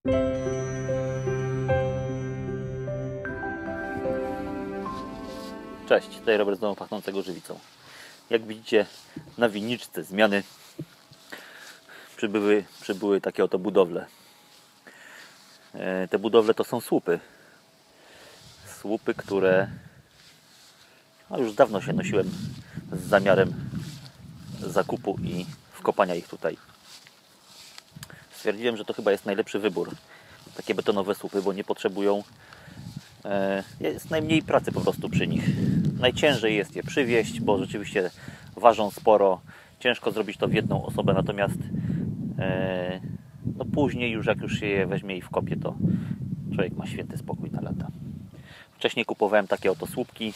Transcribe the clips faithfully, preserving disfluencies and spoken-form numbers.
Cześć, tutaj Robert z domu pachnącego żywicą. Jak widzicie, na winniczce zmiany przybyły, przybyły takie oto budowle. Te budowle to są słupy. Słupy, które no już dawno się nosiłem z zamiarem zakupu i wkopania ich tutaj. Stwierdziłem, że to chyba jest najlepszy wybór. Takie betonowe słupy, bo nie potrzebują, jest najmniej pracy po prostu przy nich. Najciężej jest je przywieźć, bo rzeczywiście ważą sporo. Ciężko zrobić to w jedną osobę, natomiast no później już jak już się je weźmie i wkopie, to człowiek ma święty spokój na lata. Wcześniej kupowałem takie oto słupki.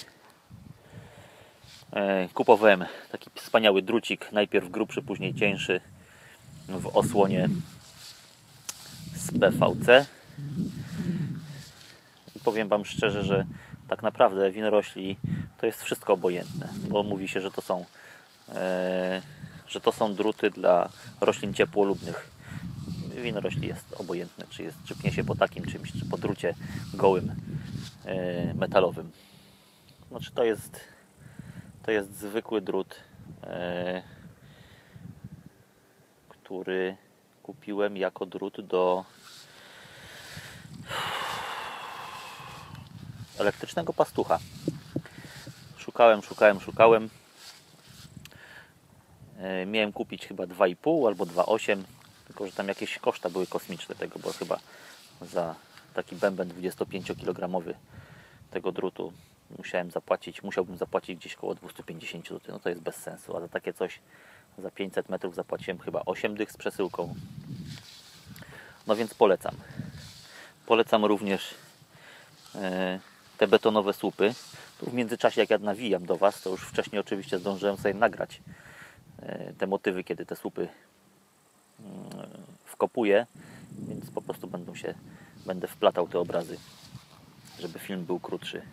Kupowałem taki wspaniały drucik, najpierw grubszy, później cieńszy, w osłonie z P V C. I powiem Wam szczerze, że tak naprawdę winorośli to jest wszystko obojętne, bo mówi się, że to są e, że to są druty dla roślin ciepłolubnych. Winorośli jest obojętne, czy, jest, czy pnie się po takim czymś, czy po drucie gołym, e, metalowym. Znaczy to jest to jest zwykły drut, e, który kupiłem jako drut do elektrycznego pastucha. Szukałem, szukałem, szukałem. E, miałem kupić chyba dwa i pół albo dwa przecinek osiem, tylko że tam jakieś koszta były kosmiczne tego, bo chyba za taki bęben dwudziestopięciokilogramowy tego drutu musiałem zapłacić, musiałbym zapłacić gdzieś około dwieście pięćdziesiąt złotych. No to jest bez sensu, a za takie coś za pięćset metrów zapłaciłem chyba osiem dych z przesyłką. No więc polecam. Polecam również e, te betonowe słupy. Tu w międzyczasie, jak ja nawijam do Was, to już wcześniej oczywiście zdążyłem sobie nagrać e, te motywy, kiedy te słupy e, wkopuję, więc po prostu będą się, będę wplatał te obrazy, żeby film był krótszy.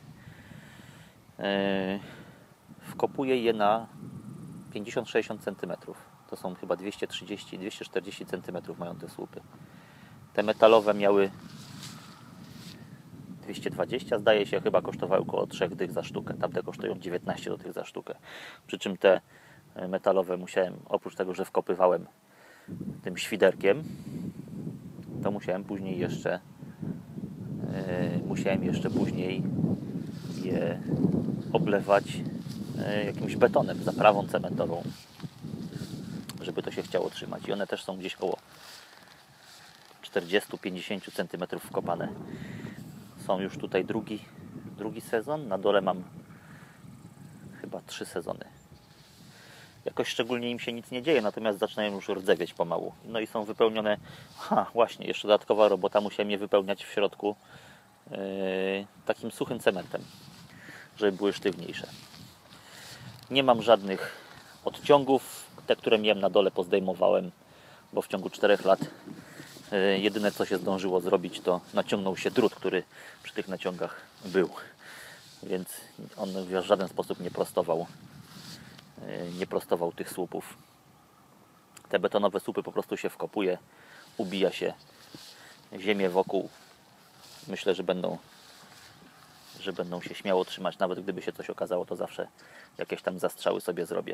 E, wkopuję je na pięćdziesiąt sześćdziesiąt centymetrów. To są chyba dwieście trzydzieści dwieście czterdzieści centymetrów mają te słupy. Te metalowe miały dwieście dwadzieścia, zdaje się, chyba kosztowały około trzy dych za sztukę. Tamte kosztują dziewiętnaście złotych za sztukę. Przy czym te metalowe musiałem, oprócz tego, że wkopywałem tym świderkiem, to musiałem później jeszcze yy, musiałem jeszcze później je oblewać yy, jakimś betonem, zaprawą cementową, żeby to się chciało trzymać. I one też są gdzieś około czterdzieści do pięćdziesięciu centymetrów wkopane. Są już tutaj drugi, drugi sezon. Na dole mam chyba trzy sezony. Jakoś szczególnie im się nic nie dzieje, natomiast zaczynają już rdzewieć pomału. No i są wypełnione... Ha, właśnie, jeszcze dodatkowa robota. Musiałem je wypełniać w środku yy, takim suchym cementem, żeby były sztywniejsze. Nie mam żadnych odciągów. Te, które miałem na dole, pozdejmowałem, bo w ciągu czterech lat yy, jedyne, co się zdążyło zrobić, to naciągnął się drut, który przy tych naciągach był. Więc on w żaden sposób nie prostował, yy, nie prostował tych słupów. Te betonowe słupy po prostu się wkopuje, ubija się ziemię wokół. Myślę, że będą, że będą się śmiało trzymać. Nawet gdyby się coś okazało, to zawsze jakieś tam zastrzały sobie zrobię.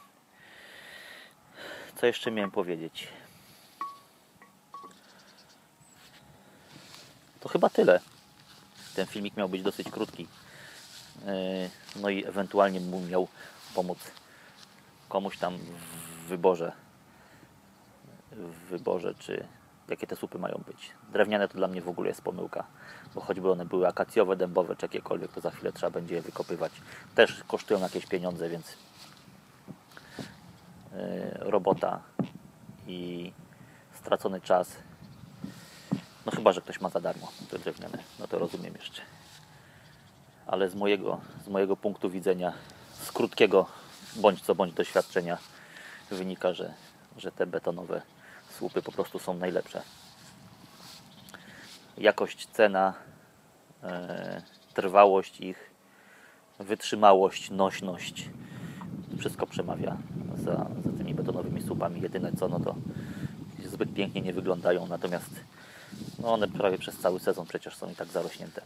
Co jeszcze miałem powiedzieć? To chyba tyle. Ten filmik miał być dosyć krótki. No i ewentualnie miał pomóc komuś tam w wyborze, w wyborze, czy jakie te słupy mają być. Drewniane to dla mnie w ogóle jest pomyłka, bo choćby one były akacjowe, dębowe, czy jakiekolwiek, to za chwilę trzeba będzie je wykopywać. Też kosztują jakieś pieniądze, więc robota i stracony czas. No chyba, że ktoś ma za darmo te drewniane, no to rozumiem jeszcze. Ale z mojego, z mojego punktu widzenia, z krótkiego bądź co bądź doświadczenia wynika, że, że te betonowe słupy po prostu są najlepsze. Jakość, cena, e, trwałość ich, wytrzymałość, nośność, wszystko przemawia za, za tymi betonowymi słupami. Jedyne co, no to zbyt pięknie nie wyglądają, natomiast No one prawie przez cały sezon przecież są i tak zarośnięte.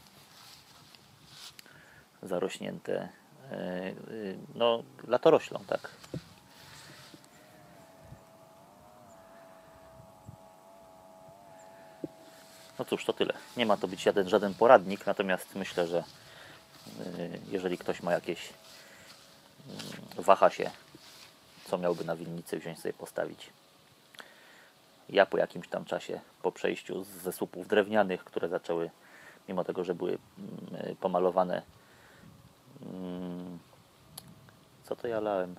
Zarośnięte. Yy, no latoroślą, tak. No cóż, to tyle. Nie ma to być żaden, żaden poradnik, natomiast myślę, że yy, jeżeli ktoś ma jakieś, yy, waha się, co miałby na winnicy wziąć sobie postawić. Ja po jakimś tam czasie, po przejściu ze słupów drewnianych, które zaczęły, mimo tego, że były yy, pomalowane, yy, co to ja lałem?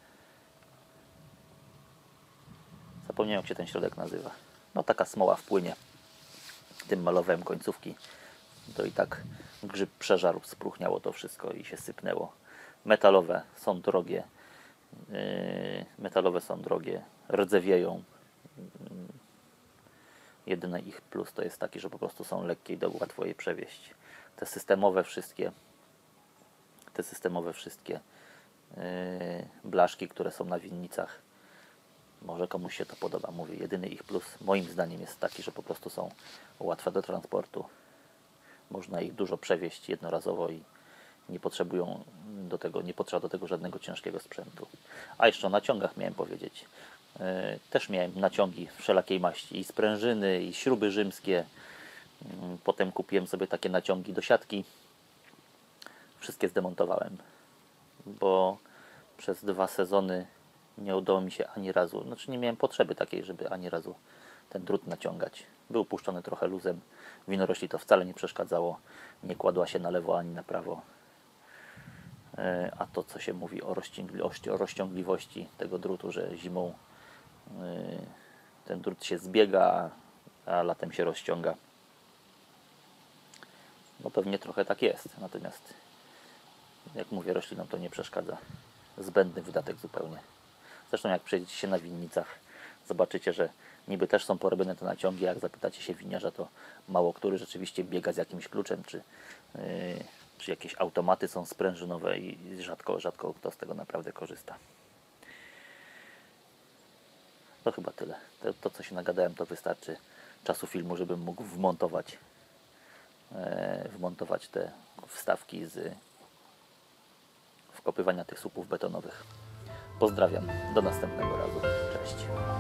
Zapomniałem, jak się ten środek nazywa. No taka smoła wpłynie. Tym malowałem końcówki. To i tak grzyb przeżarł, spróchniało to wszystko i się sypnęło. Metalowe są drogie. Yy, metalowe są drogie. Rdzewieją. Yy, jedyny ich plus to jest taki, że po prostu są lekkie i do łatwo je przewieźć. Te systemowe wszystkie te systemowe wszystkie yy, blaszki, które są na winnicach, może komuś się to podoba, mówię, jedyny ich plus moim zdaniem jest taki, że po prostu są łatwe do transportu. Można ich dużo przewieźć jednorazowo i nie potrzebują do tego, nie potrzeba do tego żadnego ciężkiego sprzętu. A jeszcze o naciągach miałem powiedzieć. Yy, też miałem naciągi wszelakiej maści, i sprężyny, i śruby rzymskie. Yy, potem kupiłem sobie takie naciągi do siatki. Wszystkie zdemontowałem, bo przez dwa sezony nie udało mi się ani razu, znaczy nie miałem potrzeby takiej, żeby ani razu ten drut naciągać. Był puszczony trochę luzem. Winorośli to wcale nie przeszkadzało. Nie kładła się na lewo ani na prawo. A to, co się mówi o rozciągliwości, o rozciągliwości tego drutu, że zimą ten drut się zbiega, a latem się rozciąga. No pewnie trochę tak jest. Natomiast jak mówię, roślinom to nie przeszkadza. Zbędny wydatek zupełnie. Zresztą jak przejdziecie się na winnicach, zobaczycie, że niby też są porobione te naciągi. Jak zapytacie się winiarza, to mało który rzeczywiście biega z jakimś kluczem, czy, yy, czy jakieś automaty są sprężynowe i rzadko, rzadko kto z tego naprawdę korzysta. To chyba tyle. To, to co się nagadałem, to wystarczy czasu filmu, żebym mógł wmontować, yy, wmontować te wstawki z wkopywania tych słupów betonowych. Pozdrawiam. Do następnego razu. Cześć.